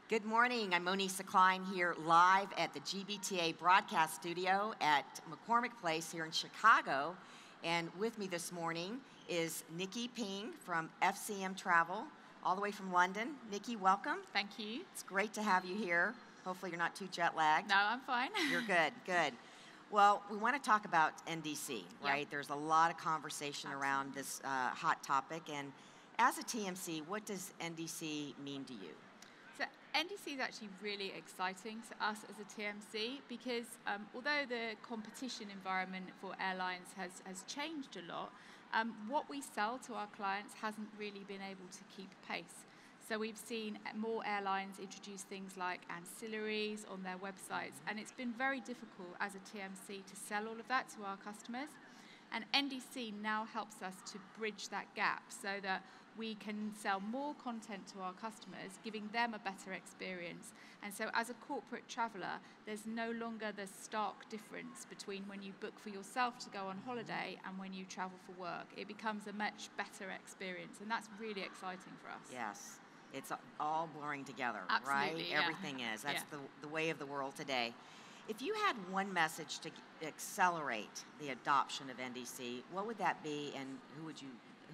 Good morning. I'm Monisa Klein here live at the GBTA broadcast studio at McCormick Place here in Chicago. And with me this morning is Nikki Ping from FCM Travel, all the way from London. Nikki, welcome. Thank you. It's great to have you here. Hopefully you're not too jet lagged. No, I'm fine. You're good, good. Well, we want to talk about NDC, right? Yeah. There's a lot of conversation around this hot topic. And as a TMC, what does NDC mean to you? So NDC is actually really exciting to us as a TMC because although the competition environment for airlines has changed a lot, what we sell to our clients hasn't really been able to keep pace. So we've seen more airlines introduce things like ancillaries on their websites, and it's been very difficult as a TMC to sell all of that to our customers. And NDC now helps us to bridge that gap so that we can sell more content to our customers, giving them a better experience. And so as a corporate traveller, there's no longer the stark difference between when you book for yourself to go on holiday and when you travel for work. It becomes a much better experience, and that's really exciting for us. Yes, it's all blurring together, Absolutely, right? yeah. Everything is. That's Yeah. the way of the world today. If you had one message to accelerate the adoption of NDC, what would that be, and who would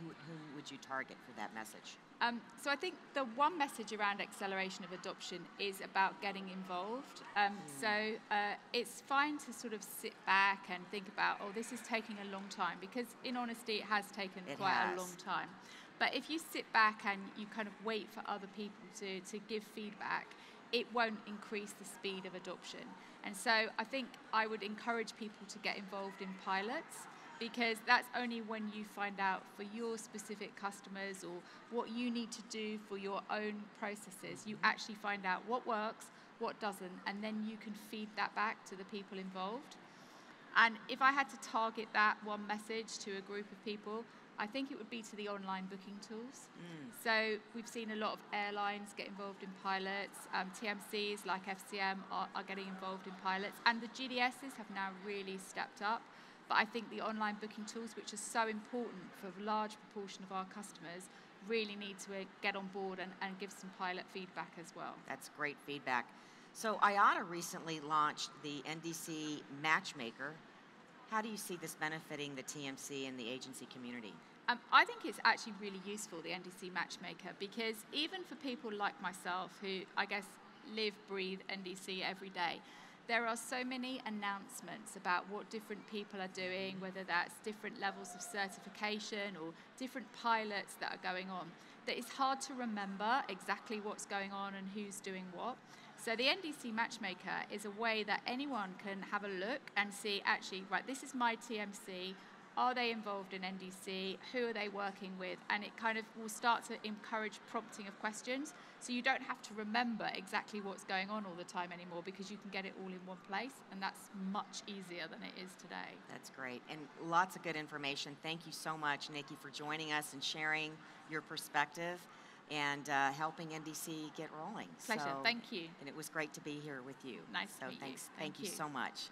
you target for that message? So I think the one message around acceleration of adoption is about getting involved. So it's fine to sort of sit back and think about, oh, this is taking a long time, because in honesty, it has taken quite a long time. But if you sit back and you kind of wait for other people to give feedback, it won't increase the speed of adoption. And so I think I would encourage people to get involved in pilots, because that's only when you find out for your specific customers or what you need to do for your own processes, you actually find out what works, what doesn't, and then you can feed that back to the people involved. And if I had to target that one message to a group of people, I think it would be to the online booking tools. So we've seen a lot of airlines get involved in pilots. TMCs like FCM are getting involved in pilots, and the GDSs have now really stepped up. But I think the online booking tools, which are so important for a large proportion of our customers, really need to get on board and give some pilot feedback as well. That's great feedback. So IATA recently launched the NDC Matchmaker. How do you see this benefiting the TMC and the agency community? I think it's actually really useful, the NDC Matchmaker, because even for people like myself who, I guess, live, breathe NDC every day, there are so many announcements about what different people are doing, whether that's different levels of certification or different pilots that are going on, that it's hard to remember exactly what's going on and who's doing what. So the NDC Matchmaker is a way that anyone can have a look and see, actually, right, this is my TMC. Are they involved in NDC? Who are they working with? And it kind of will start to encourage prompting of questions. So you don't have to remember exactly what's going on all the time anymore, because you can get it all in one place, and that's much easier than it is today. That's great, and lots of good information. Thank you so much, Nikki, for joining us and sharing your perspective and helping NDC get rolling. Pleasure, thank you. And it was great to be here with you. Nice to meet thanks, you. Thank you so much.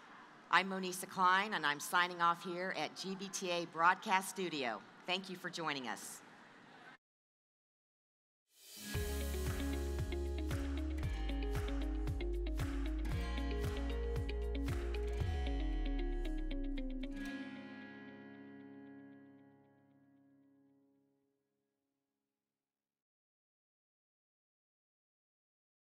I'm Monisa Klein, and I'm signing off here at GBTA Broadcast Studio. Thank you for joining us.